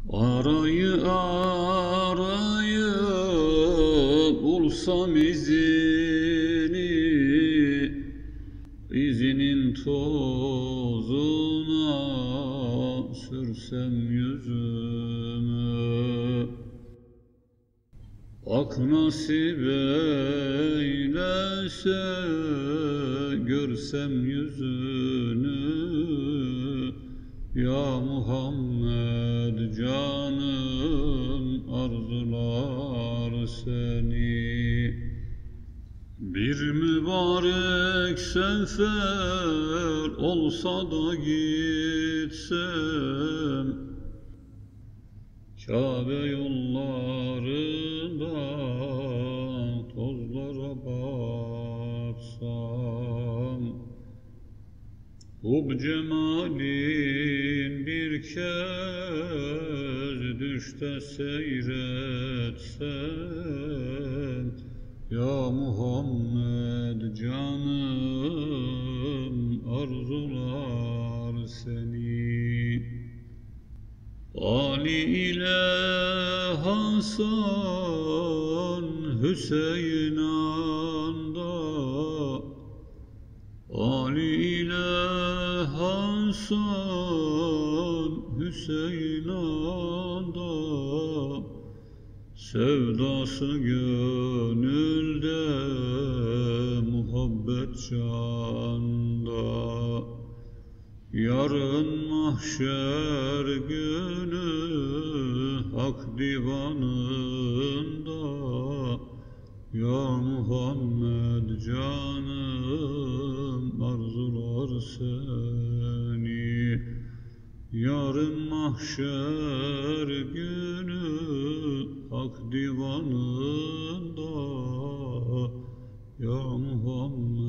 Arayı arayı bulsam izinin tozuna sürsem yüzümü. Ak nasip eylese görsem yüzünü. Ya Muhammed canım arzular seni. Bir mübarek sefer olsa da gitsem, Kabe yollarında tozlara batsam, Hub cemalin bir kez düşte seyretsem, Ya Muhammed canım arzular seni. Ali ile Hasan Hüseyin anda, Ali ile Hasan Hüseyin anda, sevdası gönülde, muhabbet canda. Yarın mahşer günü hak divanında, Ya Muhammed canım arzular seni. Yarın mahşer günü hak divanında, Ya Muhammed